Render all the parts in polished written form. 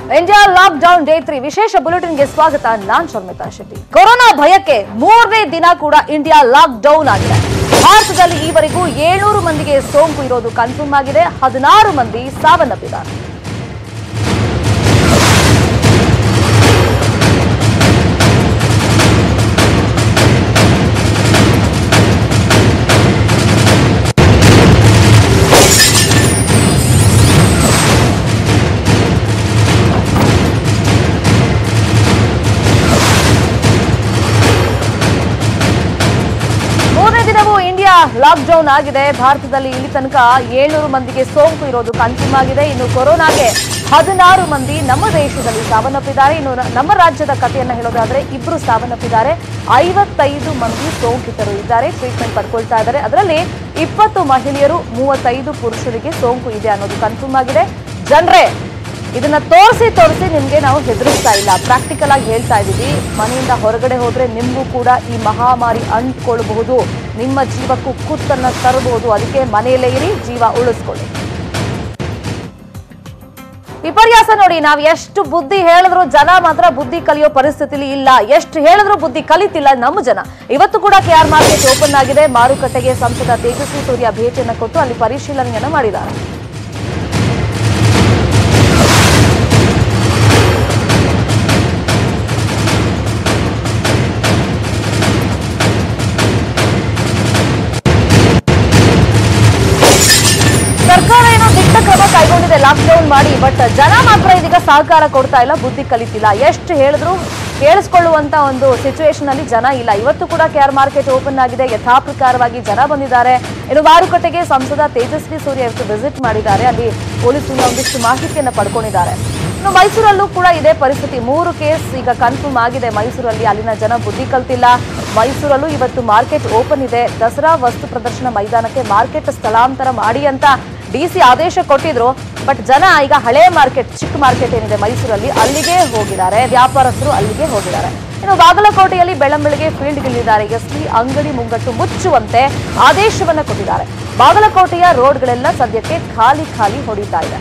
India lockdown day 3 ವಿಶೇಷ ಬುಲೆಟಿನ್ಗೆ ಸ್ವಾಗತ. ನಾನ್ Sharmita Shetty. Corona ಭಯಕ್ಕೆ 3ನೇ ದಿನ ಕೂಡ ಇಂಡಿಯಾ ಲಾಕ್ಡೌನ್ ಆಗಿದೆ. ಭಾರತದಲ್ಲಿ ಈವರೆಗೂ 700 ಮಂದಿಗೆ ಸೋಂಕು ಇರೋದು ಕನ್ಫರ್ಮ್ ಆಗಿದೆ. 16 ಮಂದಿ ಸಾವನ್ನಪ್ಪಿದ್ದಾರೆ. ಲಾಕ್ಡೌನ್ ಆಗಿದೆ. ಭಾರತದಲ್ಲಿ ಇಲ್ಲಿ ತನಕ 700 ಮಂದಿಗೆ ಸೋಂಕು ಇರೋದು ಕನ್ಫರ್ಮ್ ಆಗಿದೆ. ಇನ್ನು ಕೊರೋನಾಗೆ 16 ಮಂದಿ ನಮ್ಮ ದೇಶದಲ್ಲಿ ಸಾವನ್ನಪ್ಪಿದ್ದಾರೆ. ಇನ್ನು ನಮ್ಮ ರಾಜ್ಯದ ಕಥೆಯನ್ನ ಹೇಳೋದಾದ್ರೆ 2 ಸಾವನ್ನಪ್ಪಿದ್ದಾರೆ. 55 ಮಂದಿ ಸೋಂಕಿತರು ಇದ್ದಾರೆ, ಟ್ರೀಟ್ಮೆಂಟ್ ಪಡ್ಕೊಳ್ತಾ ಇದ್ದಾರೆ. ಅದರಲ್ಲಿ 20 ಮಹಿಳೆಯರು, 35 ಪುರುಷರಿಗೆ ಸೋಂಕು ಇದೆ ಅನ್ನೋದು ಕನ್ಫರ್ಮ್ ಆಗಿದೆ. ಜನರೇ, ಇದನ್ನ ತೋರಿಸಿ ನಿಮ್ಗೆ ನಾವು ಹೆದರಿಸ್ತಾ ಇಲ್ಲ, ಪ್ರಾಕ್ಟಿಕಲ್ ಆಗಿ ಹೇಳ್ತಾ ಇದೀವಿ. ಮನೆಯಿಂದ ಹೊರಗಡೆ ಹೋದ್ರೆ ನಿಮ್ಗೂ ಕೂಡ ಈ ಮಹಾಮಾರಿ ಅಂಟ್ಕೊಳ್ಬಹುದು, ನಿಮ್ಮ ಜೀವಕ್ಕೂ ಕುತ್ತನ್ನ ತರಬಹುದು. ಅದಕ್ಕೆ ಮನೆಯಲ್ಲೇ ಇರಿ, ಜೀವ ಉಳಿಸ್ಕೊಳ್ಳಿ. ವಿಪರ್ಯಾಸ ನೋಡಿ, ನಾವು ಎಷ್ಟು ಬುದ್ಧಿ ಹೇಳಿದ್ರು ಜನ ಮಾತ್ರ ಬುದ್ಧಿ ಕಲಿಯೋ ಪರಿಸ್ಥಿತಿಲಿ ಇಲ್ಲ. ಎಷ್ಟು ಹೇಳಿದ್ರು ಬುದ್ಧಿ ಕಲಿತಿಲ್ಲ ನಮ್ಮ ಜನ. ಇವತ್ತು ಕೂಡ ಕೆಆರ್ ಮಾರ್ಕೆಟ್ ಓಪನ್ ಆಗಿದೆ. ಮಾರುಕಟ್ಟೆಗೆ ಸಂಸದ ತೇಜಸ್ವಿ ಸೂರ್ಯ ಭೇಟಿಯನ್ನು ಕೊಟ್ಟು ಅಲ್ಲಿ ಪರಿಶೀಲನೆಯನ್ನ ಮಾಡಿದ್ದಾರೆ. ಸರ್ಕಾರ ಏನೋ ದಿಟ್ಟ ಕ್ರಮ ಕೈಗೊಂಡಿದೆ ಲಾಕ್ಡೌನ್ ಮಾಡಿ, ಬಟ್ ಜನ ಮಾತ್ರ ಇದೀಗ ಸಹಕಾರ ಕೊಡ್ತಾ ಇಲ್ಲ, ಬುದ್ಧಿ ಕಲಿತಿಲ್ಲ. ಎಷ್ಟು ಹೇಳಿದ್ರು ಕೇಳಿಸ್ಕೊಳ್ಳುವಂತ ಒಂದು ಸಿಚುವೇಶನ್ ಅಲ್ಲಿ ಜನ ಇಲ್ಲ. ಇವತ್ತು ಕೂಡ ಕೆಆರ್ ಮಾರ್ಕೆಟ್ ಓಪನ್ ಆಗಿದೆ. ಯಥಾಪ್ರಕಾರವಾಗಿ ಜನ ಬಂದಿದ್ದಾರೆ. ಇನ್ನು ಮಾರುಕಟ್ಟೆಗೆ ಸಂಸದ ತೇಜಸ್ವಿ ಸೂರ್ಯ ಇವತ್ತು ವಿಸಿಟ್ ಮಾಡಿದ್ದಾರೆ. ಅಲ್ಲಿ ಪೊಲೀಸರಿಂದ ಒಂದಿಷ್ಟು ಮಾಹಿತಿಯನ್ನು ಪಡ್ಕೊಂಡಿದ್ದಾರೆ. ಇನ್ನು ಮೈಸೂರಲ್ಲೂ ಕೂಡ ಇದೇ ಪರಿಸ್ಥಿತಿ. 3 ಕೇಸ್ ಈಗ ಕನ್ಫರ್ಮ್ ಆಗಿದೆ ಮೈಸೂರಲ್ಲಿ. ಅಲ್ಲಿನ ಜನ ಬುದ್ಧಿ ಕಲ್ತಿಲ್ಲ. ಮೈಸೂರಲ್ಲೂ ಇವತ್ತು ಮಾರ್ಕೆಟ್ ಓಪನ್ ಇದೆ. ದಸರಾ ವಸ್ತು ಪ್ರದರ್ಶನ ಮೈದಾನಕ್ಕೆ ಮಾರ್ಕೆಟ್ ಸ್ಥಳಾಂತರ ಮಾಡಿ ಅಂತ ಡಿಸಿ ಆದೇಶ ಕೊಟ್ಟಿದ್ರು. ಬಟ್ ಜನ ಈಗ ಹಳೆ ಮಾರ್ಕೆಟ್, ಚಿಕ್ಕ ಮಾರ್ಕೆಟ್ ಏನಿದೆ ಮೈಸೂರಲ್ಲಿ, ಅಲ್ಲಿಗೆ ಹೋಗಿದ್ದಾರೆ. ವ್ಯಾಪಾರಸ್ಥರು ಅಲ್ಲಿಗೆ ಹೋಗಿದ್ದಾರೆ. ಇನ್ನು ಬಾಗಲಕೋಟೆಯಲ್ಲಿ ಬೆಳ್ಳಂಬೆಳಗ್ಗೆ ಫೀಲ್ಡ್ಗಿಳಿದಿದ್ದಾರೆ. ಎಸ್ಪಿ ಅಂಗಡಿ ಮುಂಗಟ್ಟು ಮುಚ್ಚುವಂತೆ ಆದೇಶವನ್ನ ಕೊಟ್ಟಿದ್ದಾರೆ. ಬಾಗಲಕೋಟೆಯ ರೋಡ್ಗಳೆಲ್ಲ ಸದ್ಯಕ್ಕೆ ಖಾಲಿ ಹೊಡಿತಾ ಇದೆ.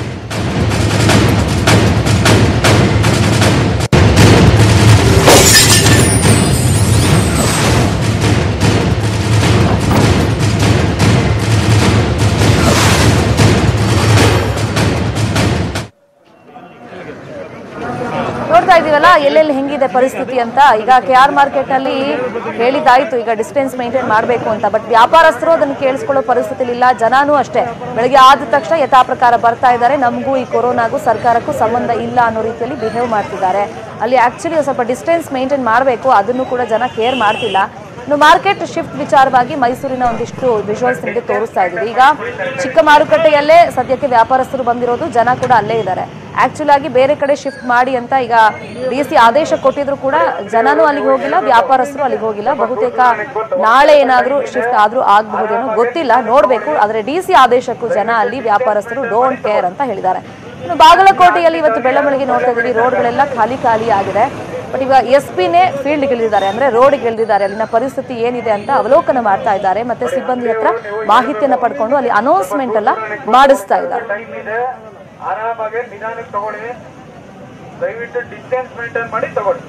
ನೋಡ್ತಾ ಇದೀವಲ್ಲ ಎಲ್ಲೆಲ್ಲಿ ಹೆಂಗಿದೆ ಪರಿಸ್ಥಿತಿ ಅಂತ. ಈಗ ಕೆಆರ್ ಮಾರ್ಕೆಟ್ ನಲ್ಲಿ ಹೇಳಿದಾಯ್ತು, ಈಗ ಡಿಸ್ಟೆನ್ಸ್ ಮೇಂಟೈನ್ ಮಾಡಬೇಕು ಅಂತ. ಬಟ್ ವ್ಯಾಪಾರಸ್ಥರು ಅದನ್ನು ಕೇಳಿಸ್ಕೊಳ್ಳೋ ಪರಿಸ್ಥಿತಿ ಇಲ್ಲ. ಜನನೂ ಅಷ್ಟೇ ಬೆಳಗ್ಗೆ ಆದ ತಕ್ಷಣ ಯಥಾಪ್ರಕಾರ ಬರ್ತಾ ಇದ್ದಾರೆ. ನಮಗೂ ಈ ಕೊರೋನಾಗೂ ಸರ್ಕಾರಕ್ಕೂ ಸಂಬಂಧ ಇಲ್ಲ ಅನ್ನೋ ರೀತಿಯಲ್ಲಿ ಬಿಹೇವ್ ಮಾಡ್ತಿದ್ದಾರೆ. ಅಲ್ಲಿ ಆಕ್ಚುಲಿ ಸ್ವಲ್ಪ ಡಿಸ್ಟೆನ್ಸ್ ಮೇಂಟೈನ್ ಮಾಡಬೇಕು, ಅದನ್ನು ಕೂಡ ಜನ ಕೇರ್ ಮಾಡ್ತಿಲ್ಲ. ಇನ್ನು ಮಾರ್ಕೆಟ್ ಶಿಫ್ಟ್ ವಿಚಾರವಾಗಿ ಮೈಸೂರಿನ ಒಂದಿಷ್ಟು ವಿಜುವಲ್ಸ್ ನಿಮಗೆ ತೋರಿಸ್ತಾ ಇದ್ದೀವಿ. ಈಗ ಚಿಕ್ಕ ಮಾರುಕಟ್ಟೆಯಲ್ಲೇ ಸದ್ಯಕ್ಕೆ ವ್ಯಾಪಾರಸ್ಥರು ಬಂದಿರೋದು, ಜನ ಕೂಡ ಅಲ್ಲೇ ಇದ್ದಾರೆ. ಆಕ್ಚುಲ್ ಆಗಿ ಬೇರೆ ಕಡೆ ಶಿಫ್ಟ್ ಮಾಡಿ ಅಂತ ಈಗ ಡಿಸಿ ಆದೇಶ ಕೊಟ್ಟಿದ್ರು ಕೂಡ ಜನನೂ ಅಲ್ಲಿಗೆ ಹೋಗಿಲ್ಲ, ವ್ಯಾಪಾರಸ್ಥರು ಅಲ್ಲಿಗೆ ಹೋಗಿಲ್ಲ. ಬಹುತೇಕ ನಾಳೆ ಏನಾದ್ರೂ ಶಿಫ್ಟ್ ಆದ್ರೂ ಆಗಬಹುದೇನೋ ಗೊತ್ತಿಲ್ಲ, ನೋಡ್ಬೇಕು. ಆದ್ರೆ ಡಿಸಿ ಆದೇಶಕ್ಕೂ ಜನ ಅಲ್ಲಿ ವ್ಯಾಪಾರಸ್ಥರು ಡೋಂಟ್ ಕೇರ್ ಅಂತ ಹೇಳಿದ್ದಾರೆ. ಇನ್ನು ಬಾಗಲಕೋಟೆಯಲ್ಲಿ ಇವತ್ತು ಬೆಳ್ಳಂಬೆಳಗ್ಗೆ ನೋಡ್ತಾ ಇದೀವಿ, ರೋಡ್ಗಳೆಲ್ಲ ಖಾಲಿ ಆಗಿದೆ. ಬಟ್ ಈಗ ಎಸ್ಪಿನೇ ಫೀಲ್ಡ್ಗಿಳಿದಿದ್ದಾರೆ, ಅಂದ್ರೆ ರೋಡ್ಗಿಳಿದಿದ್ದಾರೆ. ಅಲ್ಲಿನ ಪರಿಸ್ಥಿತಿ ಏನಿದೆ ಅಂತ ಅವಲೋಕನ ಮಾಡ್ತಾ ಇದ್ದಾರೆ. ಮತ್ತೆ ಸಿಬ್ಬಂದಿ ಹತ್ರ ಮಾಹಿತಿಯನ್ನ ಪಡ್ಕೊಂಡು ಅಲ್ಲಿ ಅನೌನ್ಸ್ಮೆಂಟ್ ಎಲ್ಲ ಮಾಡಿಸ್ತಾ ಇದ್ದಾರೆ. ಆರಾಮಾಗಿ ನಿಧಾನಕ್ಕೆ ತಗೊಳ್ಳಿ, ದಯವಿಟ್ಟು ಡಿಸ್ಟೆನ್ಸ್ ಮೇಂಟೈನ್ ಮಾಡಿ ತಗೊಳ್ಳಿ.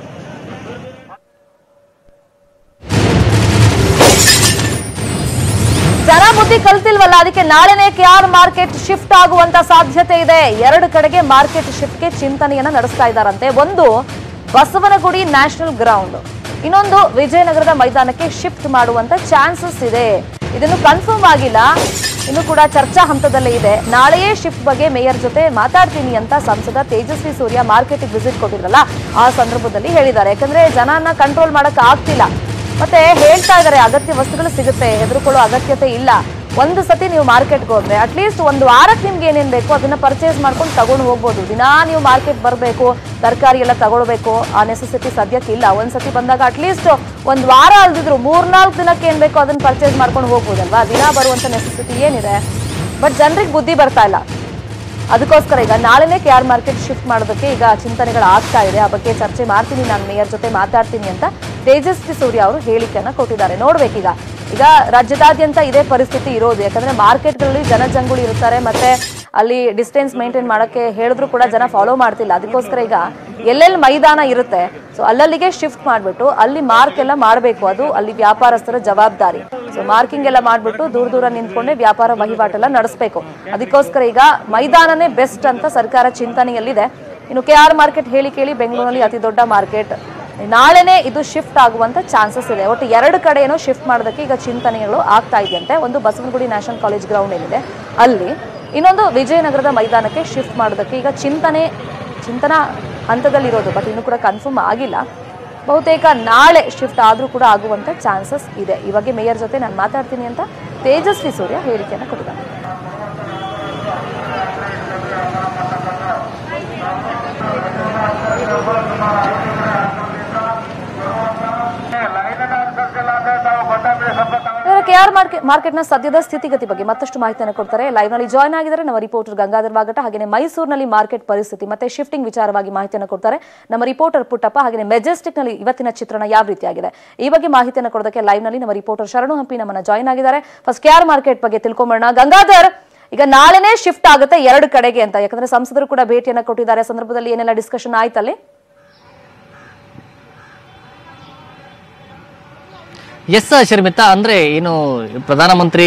ಜನ ಬುದ್ಧಿ ಕಲ್ತಿಲ್ವಲ್ಲ, ಅದಕ್ಕೆ ನಾಳೆನೇ ಕೆಆರ್ ಮಾರ್ಕೆಟ್ ಶಿಫ್ಟ್ ಆಗುವಂತ ಸಾಧ್ಯತೆ ಇದೆ. 2 ಕಡೆಗೆ ಮಾರ್ಕೆಟ್ ಶಿಫ್ಟ್ಗೆ ಚಿಂತನೆಯನ್ನ ನಡೆಸ್ತಾ ಇದ್ದಾರಂತೆ. ಒಂದು ಬಸವನಗುಡಿ ನ್ಯಾಷನಲ್ ಗ್ರೌಂಡ್, ಇನ್ನೊಂದು ವಿಜಯನಗರದ ಮೈದಾನಕ್ಕೆ ಶಿಫ್ಟ್ ಮಾಡುವಂತ ಚಾನ್ಸಸ್ ಇದೆ. ಇದನ್ನು ಕನ್ಫರ್ಮ್ ಆಗಿಲ್ಲ, ಇನ್ನು ಕೂಡ ಚರ್ಚಾ ಹಂತದಲ್ಲೇ ಇದೆ. ನಾಳೆಯೇ ಶಿಫ್ಟ್ ಬಗ್ಗೆ ಮೇಯರ್ ಜೊತೆ ಮಾತಾಡ್ತೀನಿ ಅಂತ ಸಂಸದ ತೇಜಸ್ವಿ ಸೂರ್ಯ ಮಾರ್ಕೆಟ್ಗೆ ವಿಸಿಟ್ ಕೊಟ್ಟಿದ್ರಲ್ಲ, ಆ ಸಂದರ್ಭದಲ್ಲಿ ಹೇಳಿದ್ದಾರೆ. ಯಾಕಂದ್ರೆ ಜನನ ಕಂಟ್ರೋಲ್ ಮಾಡಕ್ ಆಗ್ತಿಲ್ಲ. ಮತ್ತೆ ಹೇಳ್ತಾ ಇದ್ದಾರೆ ಅಗತ್ಯ ವಸ್ತುಗಳು ಸಿಗುತ್ತೆ, ಹೆದರ್ಕೊಳ್ಳೋ ಅಗತ್ಯತೆ ಇಲ್ಲ. ಒಂದು ಸತಿ ನೀವು ಮಾರ್ಕೆಟ್ಗೆ ಹೋದ್ರೆ ಅಟ್ಲೀಸ್ಟ್ 1 ವಾರಕ್ಕೆ ನಿಮ್ಗೆ ಏನೇನ್ ಬೇಕೋ ಅದನ್ನ ಪರ್ಚೇಸ್ ಮಾಡ್ಕೊಂಡು ತಗೊಂಡು ಹೋಗ್ಬೋದು. ದಿನಾ ನೀವು ಮಾರ್ಕೆಟ್ ಬರಬೇಕು, ತರಕಾರಿ ಎಲ್ಲ ತಗೊಳ್ಬೇಕು, ಆ ನೆಸೆಸಿಟಿ ಸದ್ಯಕ್ಕೆ ಇಲ್ಲ. ಒಂದ್ಸತಿ ಬಂದಾಗ ಅಟ್ಲೀಸ್ಟ್ 1 ವಾರ ಅಲ್ದಿದ್ರು 3-4 ದಿನಕ್ಕೆ ಏನ್ ಬೇಕೋ ಅದನ್ನ ಪರ್ಚೇಸ್ ಮಾಡ್ಕೊಂಡು ಹೋಗ್ಬೋದಲ್ವಾ. ದಿನ ಬರುವಂತ ನೆಸೆಸಿಟಿ ಏನಿದೆ, ಬಟ್ ಜನರಿಗೆ ಬುದ್ಧಿ ಬರ್ತಾ ಇಲ್ಲ. ಅದಕ್ಕೋಸ್ಕರ ಈಗ ನಾಳೆನೇ ಕೆಆರ್ ಮಾರ್ಕೆಟ್ ಶಿಫ್ಟ್ ಮಾಡೋದಕ್ಕೆ ಈಗ ಚಿಂತನೆಗಳು ಆಗ್ತಾ ಇದೆ. ಆ ಬಗ್ಗೆ ಚರ್ಚೆ ಮಾಡ್ತೀನಿ, ನಾನು ಮೇಯರ್ ಜೊತೆ ಮಾತಾಡ್ತೀನಿ ಅಂತ ತೇಜಸ್ವಿ ಸೂರ್ಯ ಅವರು ಹೇಳಿಕೆಯನ್ನ ಕೊಟ್ಟಿದ್ದಾರೆ. ನೋಡ್ಬೇಕೀಗ ಈಗ ರಾಜ್ಯದಾದ್ಯಂತ ಇದೇ ಪರಿಸ್ಥಿತಿ ಇರೋದು. ಯಾಕಂದ್ರೆ ಮಾರ್ಕೆಟ್ಗಳಲ್ಲಿ ಜನಜಂಗುಳಿ ಇರ್ತಾರೆ, ಮತ್ತೆ ಅಲ್ಲಿ ಡಿಸ್ಟೆನ್ಸ್ ಮೇಂಟೈನ್ ಮಾಡೋಕ್ಕೆ ಹೇಳಿದ್ರು ಕೂಡ ಜನ ಫಾಲೋ ಮಾಡ್ತಿಲ್ಲ. ಅದಕ್ಕೋಸ್ಕರ ಈಗ ಎಲ್ಲೆಲ್ಲಿ ಮೈದಾನ ಇರುತ್ತೆ ಸೊ ಅಲ್ಲಲ್ಲಿಗೆ ಶಿಫ್ಟ್ ಮಾಡಿಬಿಟ್ಟು ಅಲ್ಲಿ ಮಾರ್ಕ್ ಎಲ್ಲ ಮಾಡಬೇಕು. ಅದು ಅಲ್ಲಿ ವ್ಯಾಪಾರಸ್ಥರ ಜವಾಬ್ದಾರಿ. ಸೊ ಮಾರ್ಕಿಂಗ್ ಎಲ್ಲ ಮಾಡಿಬಿಟ್ಟು ದೂರ ನಿಂತ್ಕೊಂಡೆ ವ್ಯಾಪಾರ ವಹಿವಾಟೆಲ್ಲ ನಡೆಸಬೇಕು. ಅದಕ್ಕೋಸ್ಕರ ಈಗ ಮೈದಾನನೇ ಬೆಸ್ಟ್ ಅಂತ ಸರ್ಕಾರ ಚಿಂತನೆಯಲ್ಲಿದೆ. ಇನ್ನು KR ಮಾರ್ಕೆಟ್ ಹೇಳಿ ಕೇಳಿ ಬೆಂಗಳೂರಲ್ಲಿ ಅತಿ ದೊಡ್ಡ ಮಾರ್ಕೆಟ್, ನಾಳೆನೇ ಇದು ಶಿಫ್ಟ್ ಆಗುವಂತ ಚಾನ್ಸಸ್ ಇದೆ. ಒಟ್ಟು 2 ಕಡೆ ಏನೋ ಶಿಫ್ಟ್ ಮಾಡೋದಕ್ಕೆ ಈಗ ಚಿಂತನೆಗಳು ಆಗ್ತಾ ಇದೆಯಂತೆ. ಒಂದು ಬಸವನಗುಡಿ ನ್ಯಾಷನಲ್ ಕಾಲೇಜ್ ಗ್ರೌಂಡ್ ಏನಿದೆ ಅಲ್ಲಿ, ಇನ್ನೊಂದು ವಿಜಯನಗರದ ಮೈದಾನಕ್ಕೆ ಶಿಫ್ಟ್ ಮಾಡೋದಕ್ಕೆ ಈಗ ಚಿಂತನಾ ಹಂತದಲ್ಲಿರೋದು. ಬಟ್ ಇನ್ನೂ ಕೂಡ ಕನ್ಫರ್ಮ್ ಆಗಿಲ್ಲ. ಬಹುತೇಕ ನಾಳೆ ಶಿಫ್ಟ್ ಆದ್ರೂ ಕೂಡ ಆಗುವಂತ ಚಾನ್ಸಸ್ ಇದೆ. ಇವಾಗ ಮೇಯರ್ ಜೊತೆ ನಾನು ಮಾತಾಡ್ತೀನಿ ಅಂತ ತೇಜಸ್ವಿ ಸೂರ್ಯ ಹೇಳಿಕೆಯನ್ನು ಕೊಟ್ಟಿದ್ದಾರೆ. KR ಮಾರ್ಕೆಟ್ನ ಸದ್ಯದ ಸ್ಥಿತಿಗತಿ ಬಗ್ಗೆ ಮತ್ತಷ್ಟು ಮಾಹಿತಿಯನ್ನು ಕೊಡ್ತಾರೆ. ಲೈವ್ ನಲ್ಲಿ ಜಾಯ್ನ್ ಆಗಿದ್ದಾರೆ ನಮ್ಮ ರಿಪೋರ್ಟರ್ ಗಂಗಾಧರ್ ವಾಗಟ. ಹಾಗೆ ಮೈಸೂರಿನಲ್ಲಿ ಮಾರ್ಕೆಟ್ ಪರಿಸ್ಥಿತಿ ಮತ್ತೆ ಶಿಫ್ಟಿಂಗ್ ವಿಚಾರವಾಗಿ ಮಾಹಿತಿಯನ್ನು ಕೊಡ್ತಾರೆ ನಮ್ಮ ರಿಪೋರ್ಟರ್ ಪುಟ್ಟಪ್ಪ. ಹಾಗೆ ಮೆಜೆಸ್ಟಿಕ್ ನಲ್ಲಿ ಇವತ್ತಿನ ಚಿತ್ರಣ ಯಾವ ರೀತಿಯಾಗಿದೆ ಈ ಬಗ್ಗೆ ಮಾಹಿತಿಯನ್ನು ಕೊಡೋದಕ್ಕೆ ಲೈವ್ ನಲ್ಲಿ ನಮ್ಮ ರಿಪೋರ್ಟರ್ ಶರಣು ಹಂಪಿ ನಮ್ಮನ್ನ ಜಾಯ್ನ್ ಆಗಿದ್ದಾರೆ. ಫಸ್ಟ್ KR ಮಾರ್ಕೆಟ್ ಬಗ್ಗೆ ತಿಳ್ಕೊಂಬೋಣ. ಗಂಗಾಧರ್, ಈಗ ನಾಳೆನೇ ಶಿಫ್ಟ್ ಆಗುತ್ತೆ 2 ಕಡೆಗೆ ಅಂತ, ಯಾಕಂದ್ರೆ ಸಂಸದರು ಕೂಡ ಭೇಟಿಯನ್ನು ಕೊಟ್ಟಿದ್ದಾರೆ. ಸಂದರ್ಭದಲ್ಲಿ ಏನೆಲ್ಲ ಡಿಸ್ಕಷನ್ ಆಯ್ತಲ್ಲಿ? ಎಸ್ ಶರ್ಮಿತಾ, ಅಂದ್ರೆ ಏನು ಪ್ರಧಾನಮಂತ್ರಿ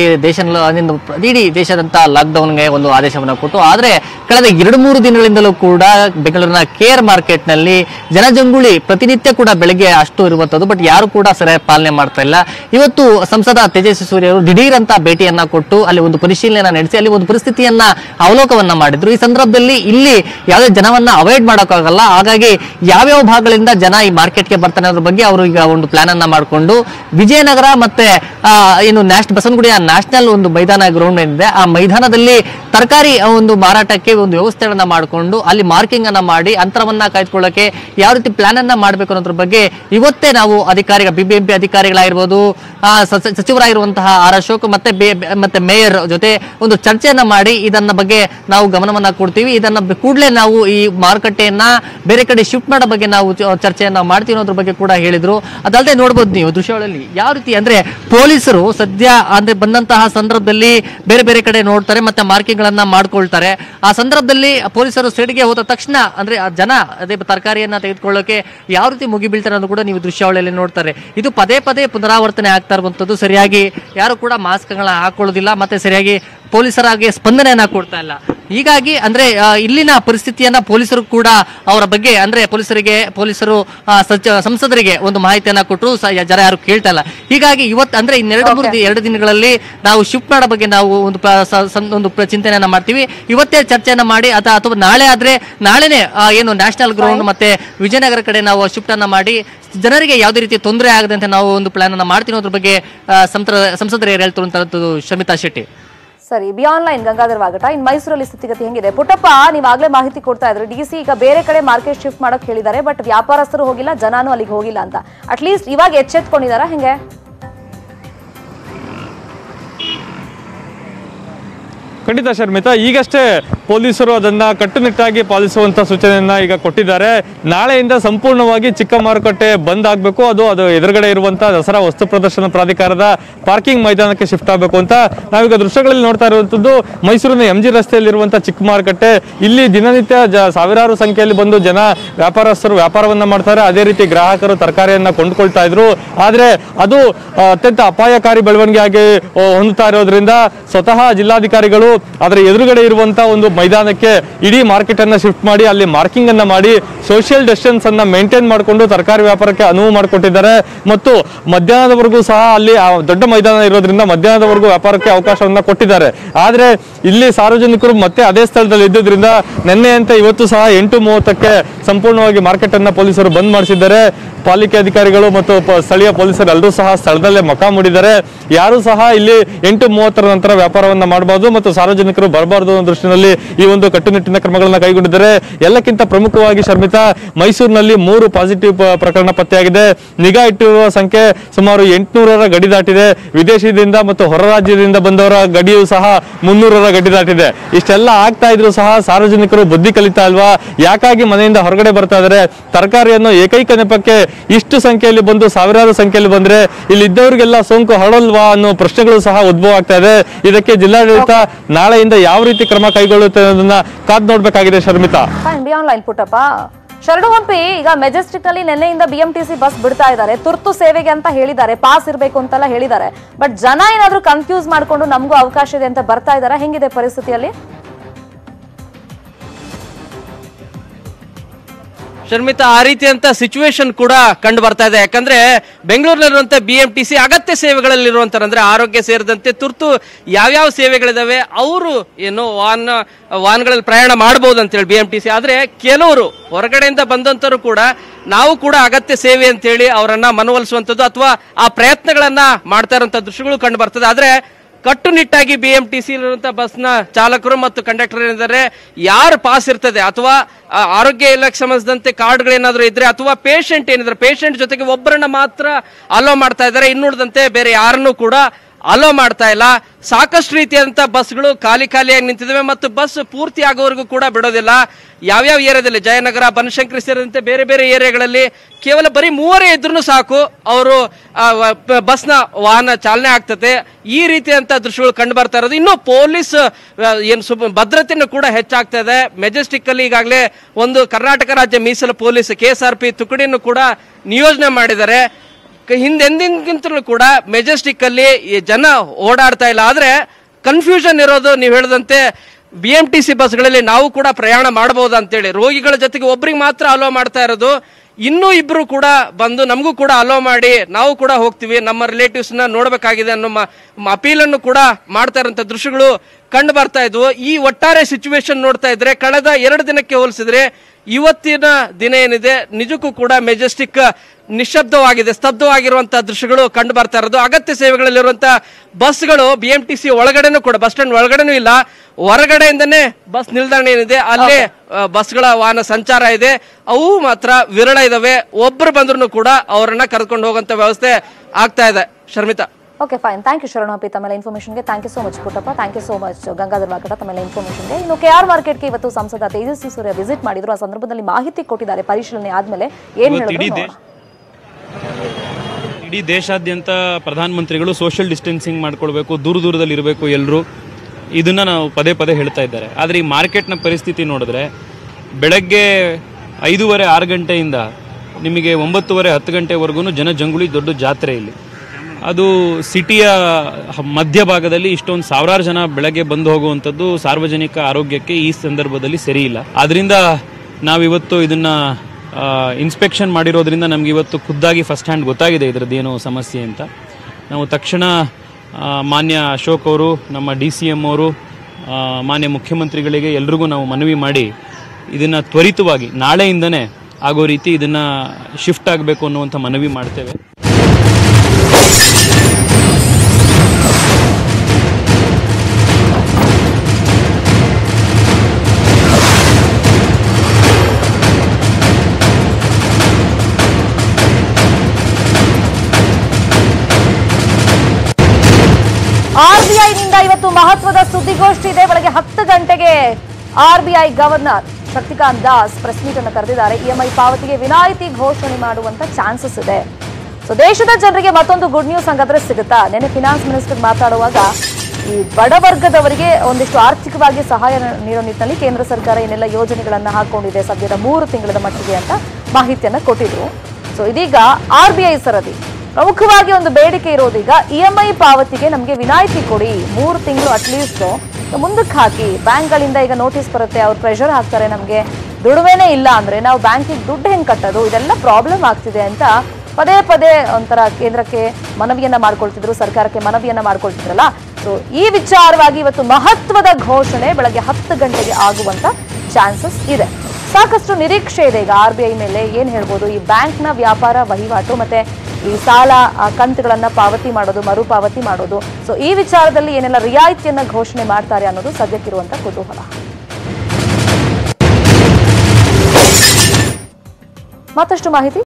ಇಡೀ ದೇಶದಂತ ಲಾಕ್ಡೌನ್ಗೆ ಒಂದು ಆದೇಶವನ್ನು ಕೊಟ್ಟು, ಆದ್ರೆ ಕಳೆದ 2-3 ದಿನಗಳಿಂದಲೂ ಕೂಡ ಬೆಂಗಳೂರಿನ KR ಮಾರ್ಕೆಟ್ ನಲ್ಲಿ ಜನಜಂಗುಳಿ ಪ್ರತಿನಿತ್ಯ ಕೂಡ ಬೆಳಗ್ಗೆ ಅಷ್ಟು ಇರುವಂತದ್ದು. ಬಟ್ ಯಾರು ಕೂಡ ಸರಿಯಾಗಿ ಪಾಲನೆ ಮಾಡ್ತಾ ಇಲ್ಲ. ಇವತ್ತು ಸಂಸದ ತೇಜಸ್ವಿ ಸೂರ್ಯ ಅವರು ದಿಢೀರ್ ಅಂತ ಭೇಟಿಯನ್ನ ಕೊಟ್ಟು ಅಲ್ಲಿ ಒಂದು ಪರಿಶೀಲನೆ ನಡೆಸಿ ಅಲ್ಲಿ ಒಂದು ಪರಿಸ್ಥಿತಿಯನ್ನ ಅವಲೋಕವನ್ನ ಮಾಡಿದ್ರು. ಈ ಸಂದರ್ಭದಲ್ಲಿ ಇಲ್ಲಿ ಯಾವುದೇ ಜನವನ್ನ ಅವಾಯ್ಡ್ ಮಾಡೋಕ್ಕಾಗಲ್ಲ. ಹಾಗಾಗಿ ಯಾವ್ಯಾವ ಭಾಗಗಳಿಂದ ಜನ ಈ ಮಾರ್ಕೆಟ್ಗೆ ಬರ್ತಾನೆ ಅದ್ರ ಬಗ್ಗೆ ಅವರು ಈಗ ಒಂದು ಪ್ಲಾನ್ ಅನ್ನ ಮಾಡಿಕೊಂಡು ವಿಜಯನಗರ ಮತ್ತೆ ಏನು ಬಸವನಗುಡಿಯ ನ್ಯಾಷನಲ್ ಒಂದು ಮೈದಾನ ಗ್ರೌಂಡ್ ಏನಿದೆ ಆ ಮೈದಾನದಲ್ಲಿ ತರಕಾರಿ ಒಂದು ಮಾರಾಟಕ್ಕೆ ಒಂದು ವ್ಯವಸ್ಥೆಗಳನ್ನ ಮಾಡಿಕೊಂಡು ಅಲ್ಲಿ ಮಾರ್ಕಿಂಗ್ ಅನ್ನ ಮಾಡಿ ಅಂತರವನ್ನ ಕಾಯ್ದುಕೊಳ್ಳಕ್ಕೆ ಯಾವ ರೀತಿ ಪ್ಲಾನ್ ಅನ್ನ ಮಾಡಬೇಕು ಅನ್ನೋದ್ರ ಬಗ್ಗೆ ಇವತ್ತೇ ನಾವು BBMP ಅಧಿಕಾರಿಗಳಾಗಿರ್ಬೋದು, ಸಚಿವರಾಗಿರುವಂತಹ R ಅಶೋಕ್ ಮತ್ತೆ ಮೇಯರ್ ಜೊತೆ ಒಂದು ಚರ್ಚೆಯನ್ನ ಮಾಡಿ ಇದನ್ನ ಬಗ್ಗೆ ನಾವು ಗಮನವನ್ನ ಕೊಡ್ತೀವಿ. ಇದನ್ನ ಕೂಡಲೇ ನಾವು ಈ ಮಾರುಕಟ್ಟೆಯನ್ನ ಬೇರೆ ಕಡೆ ಶಿಫ್ಟ್ ಮಾಡೋ ಬಗ್ಗೆ ನಾವು ಚರ್ಚೆಯನ್ನ ಮಾಡ್ತೀವಿ ಅನ್ನೋದ್ರ ಬಗ್ಗೆ ಕೂಡ ಹೇಳಿದ್ರು. ಅದಲ್ಲದೆ ನೋಡ್ಬೋದು ನೀವು ದೃಶ್ಯಗಳಲ್ಲಿ ಯಾವ ರೀತಿ ಅಂದ್ರೆ ಪೊಲೀಸರು ಸದ್ಯ ಅಂದ್ರೆ ಬಂದಂತಹ ಸಂದರ್ಭದಲ್ಲಿ ಬೇರೆ ಬೇರೆ ಕಡೆ ನೋಡ್ತಾರೆ ಮತ್ತೆ ಮಾರ್ಕಿಂಗ್ ಗಳನ್ನ ಮಾಡ್ಕೊಳ್ತಾರೆ. ಆ ಸಂದರ್ಭದಲ್ಲಿ ಪೊಲೀಸರು ಸೈಡ್ಗೆ ಹೋದ ತಕ್ಷಣ ಅಂದ್ರೆ ಆ ಜನ ಅದೇ ತರಕಾರಿಯನ್ನ ತೆಗೆದುಕೊಳ್ಳೋಕೆ ಯಾವ ರೀತಿ ಮುಗಿ ಬೀಳ್ತಾರೆ ಅನ್ನೋದು ಕೂಡ ನೀವು ದೃಶ್ಯಾವಳಿಯಲ್ಲಿ ನೋಡ್ತಾರೆ. ಇದು ಪದೇ ಪುನರಾವರ್ತನೆ ಆಗ್ತಾ ಇರುವಂತದ್ದು. ಸರಿಯಾಗಿ ಯಾರು ಕೂಡ ಮಾಸ್ಕ್ ಗಳನ್ನ ಹಾಕೊಳ್ಳೋದಿಲ್ಲ ಮತ್ತೆ ಸರಿಯಾಗಿ ಪೊಲೀಸರಾಗಿ ಸ್ಪಂದನೆಯನ್ನ ಕೊಡ್ತಾ ಇಲ್ಲ. ಹೀಗಾಗಿ ಅಂದ್ರೆ ಇಲ್ಲಿನ ಪರಿಸ್ಥಿತಿಯನ್ನ ಪೊಲೀಸರು ಕೂಡ ಅವರ ಬಗ್ಗೆ ಅಂದ್ರೆ ಪೊಲೀಸರು ಸಂಸದರಿಗೆ ಒಂದು ಮಾಹಿತಿಯನ್ನ ಕೊಟ್ಟರು, ಜನ ಯಾರು ಕೇಳ್ತಾ ಇಲ್ಲ. ಹೀಗಾಗಿ ಇವತ್ತು ಅಂದ್ರೆ 2 ದಿನಗಳಲ್ಲಿ ನಾವು ಶಿಫ್ಟ್ ಮಾಡೋ ಬಗ್ಗೆ ನಾವು ಒಂದು ಚಿಂತನೆಯನ್ನ ಮಾಡ್ತೀವಿ. ಇವತ್ತೇ ಚರ್ಚೆಯನ್ನ ಮಾಡಿ ಅಥವಾ ನಾಳೆ ಆದ್ರೆ ನಾಳೆನೆ ಏನು ನ್ಯಾಷನಲ್ ಗ್ರೌಂಡ್ ಮತ್ತೆ ವಿಜಯನಗರ ಕಡೆ ನಾವು ಶಿಫ್ಟ್ ಅನ್ನ ಮಾಡಿ ಜನರಿಗೆ ಯಾವುದೇ ರೀತಿ ತೊಂದರೆ ಆಗದಂತೆ ನಾವು ಒಂದು ಪ್ಲಾನ್ ಅನ್ನ ಮಾಡ್ತೀವಿ ಅನ್ನೋದ್ರ ಬಗ್ಗೆ ಸಂಸದರು ಹೇಳ್ತಿರುವಂತದ್ದು. ಶಮಿತಾ ಶೆಟ್ಟಿ. ಸರಿ, ಬಿ ಆನ್ಲೈನ್ ಗಂಗಾಧರ್ ವಾಗಟ. ಇನ್ ಮೈಸೂರಲ್ಲಿ ಸ್ಥಿತಿಗತಿ ಹೆಂಗಿದೆ? ಪುಟ್ಟಪ್ಪ, ನೀವಾಗ್ಲೇ ಮಾಹಿತಿ ಕೊಡ್ತಾ ಇದ್ರು DC ಈಗ ಬೇರೆ ಕಡೆ ಮಾರ್ಕೆಟ್ ಶಿಫ್ಟ್ ಮಾಡಕ್ ಹೇಳಿದ್ದಾರೆ, ಬಟ್ ವ್ಯಾಪಾರಸ್ಥರು ಹೋಗಿಲ್ಲ, ಜನಾನು ಅಲ್ಲಿಗೆ ಹೋಗಿಲ್ಲ ಅಂತ. ಅಟ್ಲೀಸ್ಟ್ ಇವಾಗ ಎಚ್ಚೆತ್ಕೊಂಡಿದಾರ ಹೆಂಗೆ? ಖಂಡಿತ ಶರ್ಮಿತಾ, ಈಗಷ್ಟೇ ಪೊಲೀಸರು ಅದನ್ನ ಕಟ್ಟುನಿಟ್ಟಾಗಿ ಪಾಲಿಸುವಂತ ಸೂಚನೆಯನ್ನ ಈಗ ಕೊಟ್ಟಿದ್ದಾರೆ. ನಾಳೆಯಿಂದ ಸಂಪೂರ್ಣವಾಗಿ ಚಿಕ್ಕ ಮಾರುಕಟ್ಟೆ ಬಂದ್ ಆಗಬೇಕು. ಅದು ಎದುರುಗಡೆ ಇರುವಂತಹ ದಸರಾ ವಸ್ತು ಪ್ರದರ್ಶನ ಪ್ರಾಧಿಕಾರದ ಪಾರ್ಕಿಂಗ್ ಮೈದಾನಕ್ಕೆ ಶಿಫ್ಟ್ ಆಗಬೇಕು ಅಂತ ನಾವೀಗ ದೃಶ್ಯಗಳಲ್ಲಿ ನೋಡ್ತಾ ಇರುವಂತದ್ದು. ಮೈಸೂರಿನ MG ರಸ್ತೆಯಲ್ಲಿರುವಂತಹ ಚಿಕ್ಕ ಮಾರುಕಟ್ಟೆ. ಇಲ್ಲಿ ದಿನನಿತ್ಯ ಸಾವಿರಾರು ಸಂಖ್ಯೆಯಲ್ಲಿ ಬಂದು ಜನ ವ್ಯಾಪಾರಸ್ಥರು ವ್ಯಾಪಾರವನ್ನ ಮಾಡ್ತಾರೆ. ಅದೇ ರೀತಿ ಗ್ರಾಹಕರು ತರಕಾರಿಯನ್ನ ಕೊಂಡುಕೊಳ್ತಾ ಇದ್ರು. ಆದ್ರೆ ಅದು ಅತ್ಯಂತ ಅಪಾಯಕಾರಿ ಬೆಳವಣಿಗೆ ಆಗಿ ಹೊಂದುತ್ತಾ ಇರೋದ್ರಿಂದ ಸ್ವತಃ ಜಿಲ್ಲಾಧಿಕಾರಿಗಳು ಅದರ ಎದುರುಗಡೆ ಇರುವಂತಹ ಒಂದು ಮೈದಾನಕ್ಕೆ ಇಡೀ ಮಾರ್ಕೆಟ್ ಅನ್ನ ಶಿಫ್ಟ್ ಮಾಡಿ ಅಲ್ಲಿ ಮಾರ್ಕಿಂಗ್ ಅನ್ನ ಮಾಡಿ ಸೋಷಿಯಲ್ ಡಿಸ್ಟೆನ್ಸ್ ಅನ್ನ ಮೇಂಟೈನ್ ಮಾಡಿಕೊಂಡು ತರಕಾರಿ ವ್ಯಾಪಾರಕ್ಕೆ ಅನುವು ಮಾಡಿಕೊಟ್ಟಿದ್ದಾರೆ. ಮತ್ತು ಮಧ್ಯಾಹ್ನದವರೆಗೂ ಸಹ ಅಲ್ಲಿ ದೊಡ್ಡ ಮೈದಾನ ಇರೋದ್ರಿಂದ ಮಧ್ಯಾಹ್ನದವರೆಗೂ ವ್ಯಾಪಾರಕ್ಕೆ ಅವಕಾಶವನ್ನ ಕೊಟ್ಟಿದ್ದಾರೆ. ಆದ್ರೆ ಇಲ್ಲಿ ಸಾರ್ವಜನಿಕರು ಮತ್ತೆ ಅದೇ ಸ್ಥಳದಲ್ಲಿ ಇದ್ದುದರಿಂದ ನಿನ್ನೆಯಂತೆ ಇವತ್ತು ಸಹ 8:30ಕ್ಕೆ ಸಂಪೂರ್ಣವಾಗಿ ಮಾರ್ಕೆಟ್ ಅನ್ನ ಪೊಲೀಸರು ಬಂದ್ ಮಾಡಿಸಿದ್ದಾರೆ. ಪಾಲಿಕೆ ಅಧಿಕಾರಿಗಳು ಮತ್ತು ಸ್ಥಳೀಯ ಪೊಲೀಸರು ಎಲ್ಲರೂ ಸಹ ಸ್ಥಳದಲ್ಲೇ ಮಕ ಮೂಡಿದ್ದಾರೆ. ಯಾರು ಸಹ ಇಲ್ಲಿ 8:30 ನಂತರ ವ್ಯಾಪಾರವನ್ನ ಮಾಡಬಾರದು ಮತ್ತು ಸಾರ್ವಜನಿಕರು ಬರಬಾರದು ಅನ್ನೋ ದೃಷ್ಟಿಯಲ್ಲಿ ಈ ಒಂದು ಕಟ್ಟುನಿಟ್ಟಿನ ಕ್ರಮಗಳನ್ನ ಕೈಗೊಂಡಿದ್ದಾರೆ. ಎಲ್ಲಕ್ಕಿಂತ ಪ್ರಮುಖವಾಗಿ ಶರ್ಮಿತಾ, ಮೈಸೂರಿನಲ್ಲಿ 3 ಪಾಸಿಟಿವ್ ಪ್ರಕರಣ ಪತ್ತೆಯಾಗಿದೆ. ನಿಗಾ ಇಟ್ಟಿರುವ ಸಂಖ್ಯೆ ಸುಮಾರು 800ರ ಗಡಿ ದಾಟಿದೆ. ವಿದೇಶದಿಂದ ಮತ್ತು ಹೊರ ರಾಜ್ಯದಿಂದ ಬಂದವರ ಗಡಿಯೂ ಸಹ 300ರ ಗಡಿ ದಾಟಿದೆ. ಇಷ್ಟೆಲ್ಲ ಆಗ್ತಾ ಇದ್ರು ಸಹ ಸಾರ್ವಜನಿಕರು ಬುದ್ಧಿ ಕಲಿತಾ ಇಲ್ವಾ? ಯಾಕಾಗಿ ಮನೆಯಿಂದ ಹೊರಗಡೆ ಬರ್ತಾ ಇದ್ದಾರೆ? ತರಕಾರಿಯನ್ನು ಏಕೈಕ ನೆಪಕ್ಕೆ ಇಷ್ಟು ಸಂಖ್ಯೆಯಲ್ಲಿ ಬಂದು ಸಾವಿರಾರು ಸಂಖ್ಯೆಯಲ್ಲಿ ಬಂದ್ರೆ ಇಲ್ಲಿ ಇದ್ದವರಿಗೆಲ್ಲ ಸೋಂಕು ಹರಡಲ್ವಾ ಅನ್ನೋ ಪ್ರಶ್ನೆಗಳು ಸಹ ಉದ್ಭವ ಆಗ್ತಾ ಇದೆ. ಇದಕ್ಕೆ ಜಿಲ್ಲಾಡಳಿತ ನಾಳೆಯಿಂದ ಯಾವ ರೀತಿ ಕ್ರಮ ಕೈಗೊಳ್ಳುತ್ತೆ ಅನ್ನೋದನ್ನ ಕಾದ್ ನೋಡ್ಬೇಕಾಗಿದೆ ಶರ್ಮಿತಾ. ಪುಟ್ಟಪ್ಪ, ಶರಣು ಹಂಪಿ ಈಗ ಮೆಜೆಸ್ಟಿಕ್ ನಲ್ಲಿ ನಿನ್ನೆಯಿಂದ ಬಿಎಂಟಿಸಿ ಬಸ್ ಬಿಡ್ತಾ ಇದ್ದಾರೆ, ತುರ್ತು ಸೇವೆಗೆ ಅಂತ ಹೇಳಿದ್ದಾರೆ, ಪಾಸ್ ಇರಬೇಕು ಅಂತೆಲ್ಲ ಹೇಳಿದ್ದಾರೆ. ಬಟ್ ಜನ ಏನಾದ್ರೂ ಕನ್ಫ್ಯೂಸ್ ಮಾಡ್ಕೊಂಡು ನಮಗೂ ಅವಕಾಶ ಇದೆ ಅಂತ ಬರ್ತಾ ಇದಾರೆ, ಹೆಂಗಿದೆ ಪರಿಸ್ಥಿತಿಯಲ್ಲಿ? ಶರ್ಮಿತಾ, ಆ ರೀತಿಯಂತ ಸಿಚುವೇಶನ್ ಕೂಡ ಕಂಡು ಬರ್ತಾ ಇದೆ. ಯಾಕಂದ್ರೆ ಬೆಂಗಳೂರಿನಲ್ಲಿರುವಂತ ಬಿಎಂಟಿಸಿ ಅಗತ್ಯ ಸೇವೆಗಳಲ್ಲಿರುವಂತ ಅಂದ್ರೆ ಆರೋಗ್ಯ ಸೇರಿದಂತೆ ತುರ್ತು ಯಾವ್ಯಾವ ಸೇವೆಗಳಿದಾವೆ ಅವರು ಏನು ವಾಹನಗಳಲ್ಲಿ ಪ್ರಯಾಣ ಮಾಡಬಹುದು ಅಂತ ಹೇಳಿ ಬಿಎಂಟಿಸಿ. ಆದ್ರೆ ಕೆಲವರು ಹೊರಗಡೆಯಿಂದ ಬಂದಂತರು ಕೂಡ ನಾವು ಕೂಡ ಅಗತ್ಯ ಸೇವೆ ಅಂತ ಹೇಳಿ ಅವರನ್ನ ಮನವೊಲಿಸುವಂತದ್ದು ಅಥವಾ ಆ ಪ್ರಯತ್ನಗಳನ್ನ ಮಾಡ್ತಾ ಇರುವಂತ ದೃಶ್ಯಗಳು ಕಂಡು ಬರ್ತದೆ. ಆದ್ರೆ ಕಟ್ಟುನಿಟ್ಟಾಗಿ ಬಿಎಂಟಿಸಿ ಇರುವಂತಹ ಬಸ್ನ ಚಾಲಕರು ಮತ್ತು ಕಂಡಕ್ಟರ್ ಏನಿದ್ದಾರೆ, ಯಾರು ಪಾಸ್ ಇರ್ತದೆ ಅಥವಾ ಆರೋಗ್ಯ ಇಲಾಖೆ ಸಂಬಂಧಿಸಿದಂತೆ ಕಾರ್ಡ್ಗಳೇನಾದ್ರೂ ಇದ್ರೆ ಅಥವಾ ಪೇಷಂಟ್ ಏನಿದ್ರೆ ಪೇಷಂಟ್ ಜೊತೆಗೆ ಒಬ್ಬರನ್ನ ಮಾತ್ರ ಅಲೋ ಮಾಡ್ತಾ ಇದ್ದಾರೆ, ಇನ್ನುಳಿದಂತೆ ಬೇರೆ ಯಾರನ್ನೂ ಕೂಡ ಅಲೋ ಮಾಡ್ತಾ ಇಲ್ಲ. ಸಾಕಷ್ಟು ರೀತಿಯಾದಂತ ಬಸ್ಗಳು ಖಾಲಿಯಾಗಿ ನಿಂತಿದ್ದಾವೆ ಮತ್ತು ಬಸ್ ಪೂರ್ತಿ ಆಗೋವರೆಗೂ ಕೂಡ ಬಿಡೋದಿಲ್ಲ. ಯಾವ್ಯಾವ ಏರಿಯಾದಲ್ಲಿ ಜಯನಗರ, ಬನಶಂಕರಿ ಸೇರಿದಂತೆ ಬೇರೆ ಬೇರೆ ಏರಿಯಾಗಳಲ್ಲಿ ಕೇವಲ ಬರೀ 3 ಇದ್ರೂ ಸಾಕು ಅವರು ಬಸ್ನ ವಾಹನ ಚಾಲನೆ ಆಗ್ತದೆ. ಈ ರೀತಿಯಂತ ದೃಶ್ಯಗಳು ಕಂಡು ಬರ್ತಾ ಇರೋದು. ಇನ್ನು ಪೊಲೀಸ್ ಏನು ಭದ್ರತೆಯನ್ನು ಕೂಡ ಹೆಚ್ಚಾಗ್ತಾ ಇದೆ. ಮೆಜೆಸ್ಟಿಕ್ ಅಲ್ಲಿ ಈಗಾಗಲೇ ಒಂದು ಕರ್ನಾಟಕ ರಾಜ್ಯ ಮೀಸಲು ಪೊಲೀಸ್ KSRP ತುಕಡಿಯನ್ನು ಕೂಡ ನಿಯೋಜನೆ ಮಾಡಿದ್ದಾರೆ. ಹಿಂದೆಂದಿಗಿಂತಲೂ ಕೂಡ ಮೆಜೆಸ್ಟಿಕ್ ಅಲ್ಲಿ ಜನ ಓಡಾಡ್ತಾ ಇಲ್ಲ. ಆದ್ರೆ ಕನ್ಫ್ಯೂಷನ್ ಇರೋದು ನೀವು ಹೇಳಿದಂತೆ ಬಿಎಂಟಿಸಿ ಬಸ್ಗಳಲ್ಲಿ ನಾವು ಕೂಡ ಪ್ರಯಾಣ ಮಾಡಬಹುದು ಅಂತೇಳಿ ರೋಗಿಗಳ ಜೊತೆಗೆ ಒಬ್ರಿಗೆ ಮಾತ್ರ ಅಲೋ ಮಾಡ್ತಾ ಇರೋದು. ಇನ್ನೂ ಇಬ್ರು ಕೂಡ ಬಂದು ನಮಗೂ ಕೂಡ ಅಲೋ ಮಾಡಿ ನಾವು ಕೂಡ ಹೋಗ್ತೀವಿ, ನಮ್ಮ ರಿಲೇಟಿವ್ಸ್ ನ ನೋಡ್ಬೇಕಾಗಿದೆ ಅನ್ನೋ ಅಪೀಲನ್ನು ಕೂಡ ಮಾಡ್ತಾ ಇರೋಂಥ ದೃಶ್ಯಗಳು ಕಂಡು ಬರ್ತಾ ಇದ್ವು. ಈ ಒಟ್ಟಾರೆ ಸಿಚುವೇಶನ್ ನೋಡ್ತಾ ಇದ್ರೆ ಕಳೆದ 2 ದಿನಕ್ಕೆ ಹೋಲಿಸಿದ್ರೆ ಇವತ್ತಿನ ದಿನ ಏನಿದೆ ನಿಜಕ್ಕೂ ಕೂಡ ಮೆಜೆಸ್ಟಿಕ್ ನಿಶಬ್ದವಾಗಿದೆ, ಸ್ತಬ್ಧವಾಗಿರುವಂತಹ ದೃಶ್ಯಗಳು ಕಂಡು ಬರ್ತಾ ಇರೋದು. ಅಗತ್ಯ ಸೇವೆಗಳಲ್ಲಿರುವಂತಹ ಬಸ್ಗಳು ಬಿಎಂಟಿಸಿ ಒಳಗಡೆನೂ ಕೂಡ ಬಸ್ ಸ್ಟ್ಯಾಂಡ್ ಒಳಗಡೆನೂ ಇಲ್ಲ, ಹೊರಗಡೆಯಿಂದನೇ ಬಸ್ ನಿಲ್ದಾಣ ಏನಿದೆ ಅಲ್ಲೇ ಬಸ್ಗಳ ವಾಹನ ಸಂಚಾರ ಇದೆ. ಅವು ಮಾತ್ರ ವಿರಳ ಇದಾವೆ. ಒಬ್ಬರು ಬಂದ್ರು ಕೂಡ ಅವರನ್ನ ಕರೆದುಕೊಂಡು ಹೋಗುವಂತ ವ್ಯವಸ್ಥೆ ಆಗ್ತಾ ಇದೆ. Sharmitha, okay, fine. Thank you Sharanu Hampi ತಮ್ಮೆಲ್ಲ ಇನ್ಫಾರ್ಮೇಷನ್ಗೆ. Thank you so much Puttappa. Thank you so much Gangadhar Vakata ತಮ್ಮೆಲ್ಲ ಇನ್ಫಾರ್ಮೇಷನ್ಗೆ. ಇನ್ನು KR ಮಾರ್ಕೆಟ್ಗೆ ಇವತ್ತು ಸಂಸದ ತೇಜಸ್ವಿ ಸೂರ್ಯ ವಿಸಿಟ್ ಮಾಡಿದ್ರು. ಆ ಸಂದರ್ಭದಲ್ಲಿ ಮಾಹಿತಿ ಕೊಟ್ಟಿದ್ದಾರೆ. ಪರಿಶೀಲನೆ ಆದ್ಮೇಲೆ ಏನ್ ಹೇಳಿದ್ರು. ಇಡೀ ದೇಶಾದ್ಯಂತ ಪ್ರಧಾನಮಂತ್ರಿಗಳು ಸೋಷಿಯಲ್ ಡಿಸ್ಟೆನ್ಸಿಂಗ್ ಮಾಡ್ಕೊಳ್ಬೇಕು, ದೂರದಲ್ಲಿ ಇರಬೇಕು ಎಲ್ಲರೂ, ಇದನ್ನ ನಾವು ಪದೇ ಹೇಳ್ತಾ ಇದ್ದಾರೆ. ಆದರೆ ಈ ಮಾರ್ಕೆಟ್ನ ಪರಿಸ್ಥಿತಿ ನೋಡಿದ್ರೆ ಬೆಳಗ್ಗೆ 5:30-6 ಗಂಟೆಯಿಂದ ನಿಮಗೆ 9:30-10 ಗಂಟೆವರೆಗೂ ಜನಜಂಗುಳಿ, ದೊಡ್ಡ ಜಾತ್ರೆ ಇಲ್ಲಿ. ಅದು ಸಿಟಿಯ ಮಧ್ಯಭಾಗದಲ್ಲಿ ಇಷ್ಟೊಂದು ಸಾವಿರಾರು ಜನ ಬೆಳಗ್ಗೆ ಬಂದು ಹೋಗುವಂಥದ್ದು ಸಾರ್ವಜನಿಕ ಆರೋಗ್ಯಕ್ಕೆ ಈ ಸಂದರ್ಭದಲ್ಲಿ ಸರಿ ಇಲ್ಲ. ಆದ್ರಿಂದ ನಾವಿವತ್ತು ಇದನ್ನ ಇನ್ಸ್ಪೆಕ್ಷನ್ ಮಾಡಿರೋದ್ರಿಂದ ನಮ್ಗೆ ಇವತ್ತು ಖುದ್ದಾಗಿ ಫಸ್ಟ್ ಹ್ಯಾಂಡ್ ಗೊತ್ತಾಗಿದೆ ಇದ್ರದ್ದೇನು ಸಮಸ್ಯೆ ಅಂತ. ನಾವು ತಕ್ಷಣ ಮಾನ್ಯ ಅಶೋಕ್ ಅವರು, ನಮ್ಮ DCM ಅವರು, ಮಾನ್ಯ ಮುಖ್ಯಮಂತ್ರಿಗಳಿಗೆ ಎಲ್ರಿಗೂ ನಾವು ಮನವಿ ಮಾಡಿ ಇದನ್ನು ತ್ವರಿತವಾಗಿ ನಾಳೆಯಿಂದನೇ ಆಗೋ ರೀತಿ ಇದನ್ನು ಶಿಫ್ಟ್ ಆಗಬೇಕು ಅನ್ನುವಂಥ ಮನವಿ ಮಾಡ್ತೇವೆ. RBI ನಿಂದ ಇವತ್ತು ಮಹತ್ವದ ಸುದ್ದಿಗೋಷ್ಠಿ ಇದೆ. ಬೆಳಗ್ಗೆ 10 ಗಂಟೆಗೆ RBI governor Shaktikanta Das press meet ಅನ್ನು ಕರೆದಿದ್ದಾರೆ. EMI ಪಾವತಿಗೆ ವಿನಾಯಿತಿ ಘೋಷಣೆ ಮಾಡುವಂತ ಚಾನ್ಸಸ್ ಇದೆ. ಸೊ ದೇಶದ ಜನರಿಗೆ ಮತ್ತೊಂದು ಗುಡ್ ನ್ಯೂಸ್ ಹಂಗಾದ್ರೆ ಸಿಗುತ್ತಾ? ನೆನೆ ಫಿನಾನ್ಸ್ ಮಿನಿಸ್ಟರ್ ಮಾತಾಡುವಾಗ ಈ ಬಡವರ್ಗದವರಿಗೆ ಒಂದಿಷ್ಟು ಆರ್ಥಿಕವಾಗಿ ಸಹಾಯ ನೀಡೋ ನಿಟ್ಟಿನಲ್ಲಿ ಕೇಂದ್ರ ಸರ್ಕಾರ ಏನೆಲ್ಲ ಯೋಜನೆಗಳನ್ನ ಹಾಕೊಂಡಿದೆ ಸದ್ಯದ 3 ತಿಂಗಳ ಮಟ್ಟಿಗೆ ಅಂತ ಮಾಹಿತಿಯನ್ನ ಕೊಟ್ಟಿದ್ರು. ಸೊ ಇದೀಗ RBI ಸರದಿ ಪ್ರಮುಖವಾಗಿ ಒಂದು ಬೇಡಿಕೆ ಇರೋದೀಗ EMI ಪಾವತಿಗೆ ನಮಗೆ ವಿನಾಯಿತಿ ಕೊಡಿ, 3 ತಿಂಗಳು ಅಟ್ಲೀಸ್ಟ್ ಮುಂದಕ್ಕೆ ಹಾಕಿ. ಬ್ಯಾಂಕ್ಗಳಿಂದ ಈಗ ನೋಟಿಸ್ ಬರುತ್ತೆ, ಅವ್ರು ಪ್ರೆಷರ್ ಹಾಕ್ತಾರೆ, ನಮಗೆ ದುಡಿಮೆನೇ ಇಲ್ಲ ಅಂದ್ರೆ ನಾವು ಬ್ಯಾಂಕಿಗೆ ದುಡ್ಡು ಹೆಂಗೆ ಕಟ್ಟೋದು, ಇದೆಲ್ಲ ಪ್ರಾಬ್ಲಮ್ ಆಗ್ತಿದೆ ಅಂತ ಪದೇ ಒಂಥರ ಕೇಂದ್ರಕ್ಕೆ ಮನವಿಯನ್ನ ಮಾಡ್ಕೊಳ್ತಿದ್ರು, ಸರ್ಕಾರಕ್ಕೆ ಮನವಿಯನ್ನ ಮಾಡ್ಕೊಳ್ತಿದ್ರಲ್ಲ. ಸೊ ಈ ವಿಚಾರವಾಗಿ ಇವತ್ತು ಮಹತ್ವದ ಘೋಷಣೆ ಬೆಳಗ್ಗೆ 10 ಗಂಟೆಗೆ ಆಗುವಂತ ಚಾನ್ಸಸ್ ಇದೆ. ಸಾಕಷ್ಟು ನಿರೀಕ್ಷೆ ಇದೆ ಈಗ RBI ಮೇಲೆ. ಏನ್ ಹೇಳ್ಬೋದು, ಈ ಬ್ಯಾಂಕ್ನ ವ್ಯಾಪಾರ ವಹಿವಾಟು ಮತ್ತೆ ಈ ಸಾಲ ಕಂತುಗಳನ್ನ ಪಾವತಿ ಮಾಡೋದು, ಮರುಪಾವತಿ ಮಾಡೋದು, ಸೊ ಈ ವಿಚಾರದಲ್ಲಿ ಏನೆಲ್ಲ ರಿಯಾಯಿತಿಯನ್ನ ಘೋಷಣೆ ಮಾಡ್ತಾರೆ ಅನ್ನೋದು ಸದ್ಯಕ್ಕಿರುವಂತ ಕುತೂಹಲ. ಮತ್ತಷ್ಟು ಮಾಹಿತಿ